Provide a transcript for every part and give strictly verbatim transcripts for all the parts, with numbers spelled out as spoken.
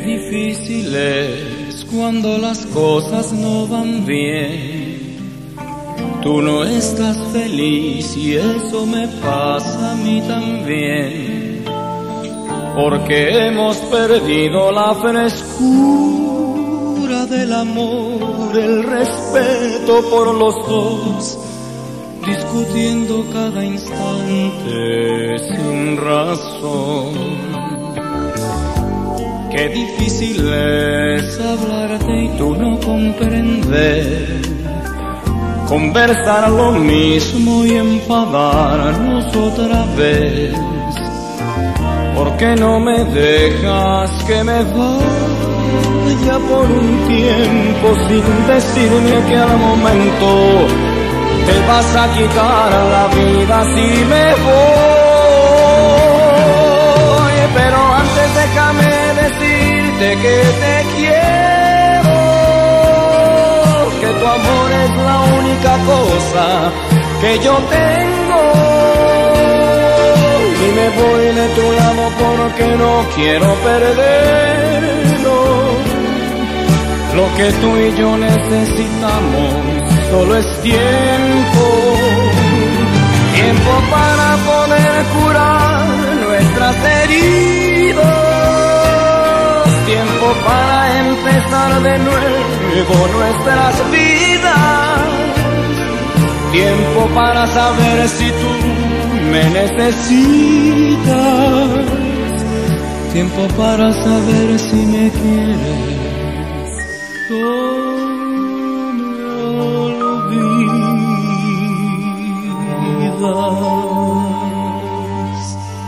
difícil es cuando las cosas no van bien. Tú no estás feliz y eso me pasa a mí también, porque hemos perdido la frescura del amor, el respeto por los dos, discutiendo cada instante sin razón. Qué difícil es hablarte y tú no comprender, conversar lo mismo y enfadarnos otra vez. ¿Por qué no me dejas que me vaya por un tiempo sin decirme que al momento te vas a quitar la vida si me voy? Pero antes déjame decirte que te quiero, que tu amor es la única cosa que yo tengo, y me voy de tu lado porque no quiero perderlo. Lo que tú y yo necesitamos solo es tiempo, tiempo para poder curar nuestras heridas, tiempo para empezar de nuevo nuestras vidas, tiempo para saber si tú me necesitas, tiempo para saber si me quieres. No me olvidas.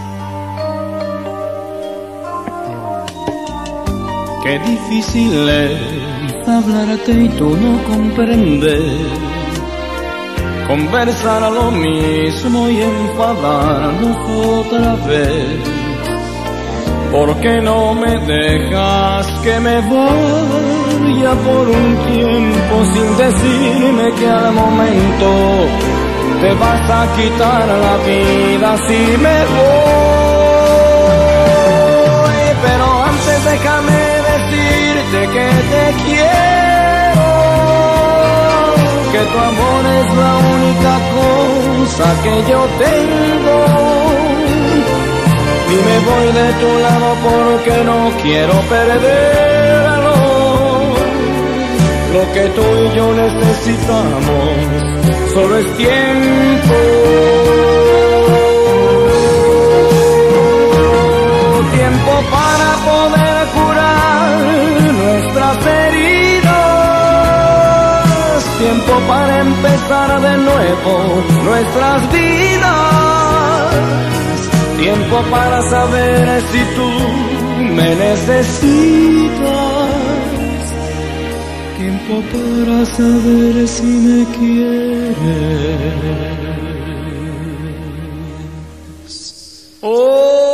Qué difícil es hablarte y tú no comprender, conversar a lo mismo y enfadarnos otra vez. ¿Por qué no me dejas que me vaya por un tiempo sin decirme que al momento te vas a quitar la vida si me voy? Pero antes déjame decirte que te quiero, que tu amor es la única cosa que yo tengo, y me voy de tu lado porque no quiero perderlo. Lo que tú y yo necesitamos solo es tiempo, tiempo para poder curar nuestras heridas, tiempo para empezar de nuevo nuestras vidas, tiempo para saber si tú me necesitas, tiempo para saber si me quieres. Oh.